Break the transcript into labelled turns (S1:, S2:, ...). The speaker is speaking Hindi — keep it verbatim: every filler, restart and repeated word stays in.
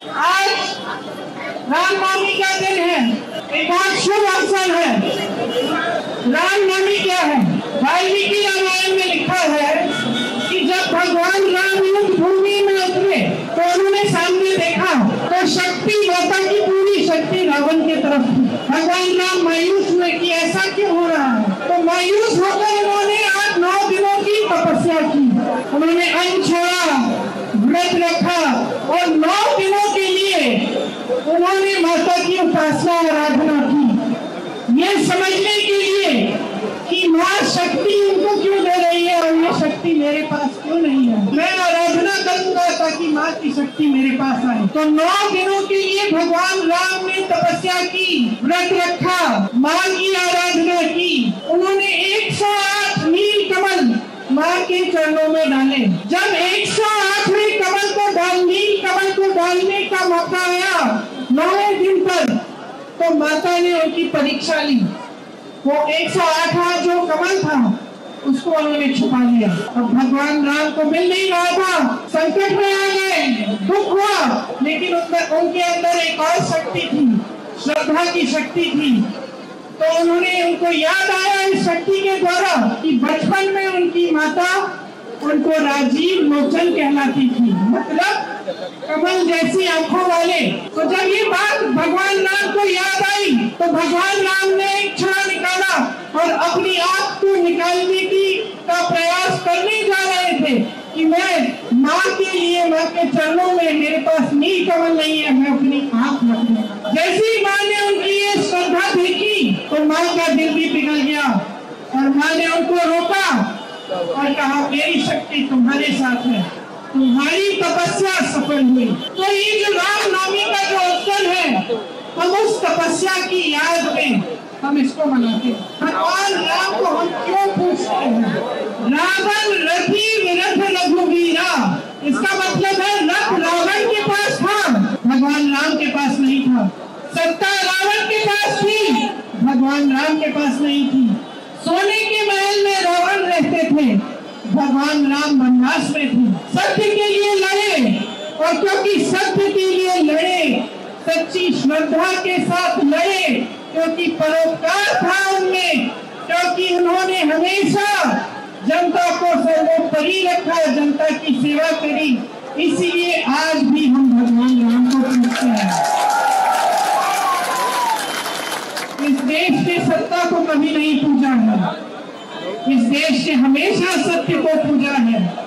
S1: आज रामनवमी का दिन है, एक बहुत शुभ अवसर है। रामनवमी क्या है? वाल्मीकि रामायण में लिखा है कि जब भगवान राम युद्ध भूमि में उतरे तो उन्होंने सामने देखा तो शक्ति माता की पूरी शक्ति रावण की तरफ थी। भगवान राम मायूस हुए कि ऐसा क्यों हो रहा है, तो मायूस होकर उन्होंने आज नौ दिनों की तपस्या की। उन्होंने अन्न छोड़ा, व्रत रखा और नौ दिनों के लिए उन्होंने माता की उपासना आराधना की, ये समझने के लिए कि माँ शक्ति उनको क्यों दे रही है और ये शक्ति मेरे पास क्यों नहीं है। मैं आराधना करूंगा ताकि माँ की शक्ति मेरे पास आए। तो नौ दिनों के लिए भगवान राम ने तपस्या की, व्रत रखा, माँ की आराधना की। उन्होंने एक सौ आठ नील कमल माँ के चरणों में डाले। जब एक सौ आठवें कमल को डाल नील कमल को डालने का मौका आया नौवें दिन पर, तो माता ने उनकी परीक्षा ली। वो एक सौ आठवां जो कमल था उसको उन्होंने छुपा लिया। अब भगवान राम को मिल नहीं रहा था, संकट में आ गए, दुख हुआ, लेकिन उनके अंदर एक और शक्ति थी, श्रद्धा की शक्ति थी। तो उन्होंने उनको याद आया इस शक्ति के द्वारा कि बचपन में उनकी माता उनको राजीव लोचन कहलाती थी, मतलब कमल जैसी आंखों वाले। तो जब ये बात भगवान राम को याद आई तो भगवान राम ने एक छड़ा निकाला और अपनी आंख को निकालने की का प्रयास करने जा रहे थे कि मैं माँ के लिए, माँ के चरणों में मेरे पास नील कमल नहीं है, मैं अपनी आंख रख दूंगा। जैसे ही माँ ने उनकी ये श्रद्धा देखी तो माँ का दिल भी पिघल गया और माँ ने उनको रोका और कहा मेरी शक्ति तुम्हारे साथ है, तुम्हारी तपस्या सफल हुई। तो ये जो रामनवमी का जो अवसर है, हम उस तपस्या की याद में हम इसको मनाते हैं। भगवान राम को हम क्यों पूछते हैं? रावण रथी विरथ रघुवीरा, इसका मतलब है रथ रावण के पास था, भगवान राम के पास नहीं था। सत्ता रावण के पास थी, भगवान राम के पास नहीं थी। सोने के महल में रावण रहते थे, भगवान राम वनवास में थे। सत्य के लिए लड़े और क्योंकि सत्य के लिए लड़े, सच्ची श्रद्धा के साथ लड़े, क्योंकि परोपकार था उनमें, क्योंकि उन्होंने हमेशा जनता को सर्वोपरि रखा, जनता की सेवा करी। इसीलिए आज भी हम भगवान राम को पूजते हैं। इस देश के सत्ता को कभी नहीं पूजा है, इस देश ने हमेशा सत्य को पूजा है।